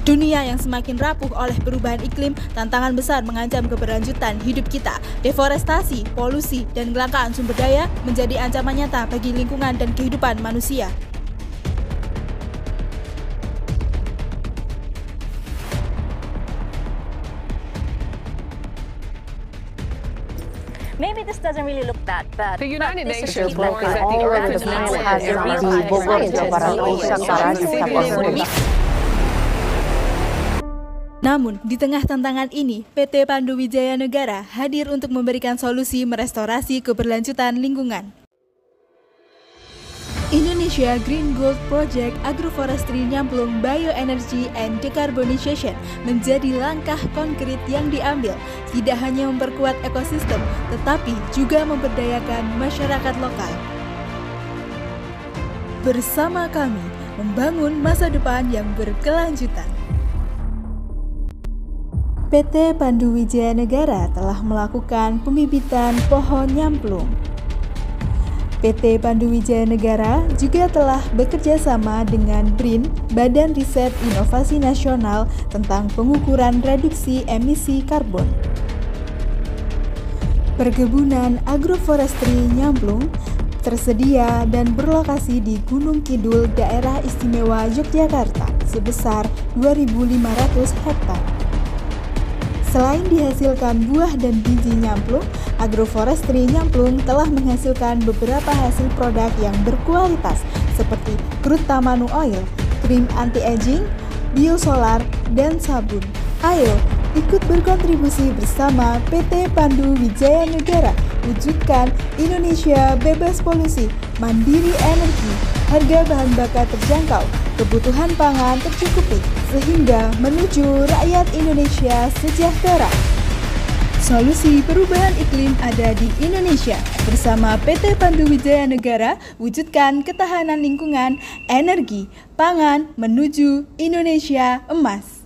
Dunia yang semakin rapuh oleh perubahan iklim, tantangan besar mengancam keberlanjutan hidup kita. Deforestasi, polusi, dan kelangkaan sumber daya menjadi ancaman nyata bagi lingkungan dan kehidupan manusia. Maybe this doesn't really look that bad. The United Nations warns that the Earth is now Namun, di tengah tantangan ini, PT Pandu Wijaya Negara hadir untuk memberikan solusi merestorasi keberlanjutan lingkungan. Indonesia Green Gold Project Agroforestry Nyamplung Bioenergy and Decarbonization menjadi langkah konkret yang diambil, tidak hanya memperkuat ekosistem, tetapi juga memberdayakan masyarakat lokal. Bersama kami, membangun masa depan yang berkelanjutan. PT Pandu Wijaya Negara telah melakukan pembibitan pohon nyamplung. PT Pandu Wijaya Negara juga telah bekerja sama dengan BRIN, Badan Riset Inovasi Nasional tentang pengukuran reduksi emisi karbon. Perkebunan agroforestry Nyamplung tersedia dan berlokasi di Gunung Kidul, Daerah Istimewa Yogyakarta, sebesar 2.500 hektar. Selain dihasilkan buah dan biji nyamplung, agroforestry Nyamplung telah menghasilkan beberapa hasil produk yang berkualitas seperti crude tamanu oil, krim anti-aging, biosolar, dan sabun. Ayo, ikut berkontribusi bersama PT Pandu Wijaya Negara, wujudkan Indonesia bebas polusi, mandiri energi, harga bahan bakar terjangkau, kebutuhan pangan tercukupi, sehingga menuju rakyat Indonesia sejahtera. Solusi perubahan iklim ada di Indonesia. Bersama PT Pandu Wijaya Negara, wujudkan ketahanan lingkungan, energi, pangan menuju Indonesia emas.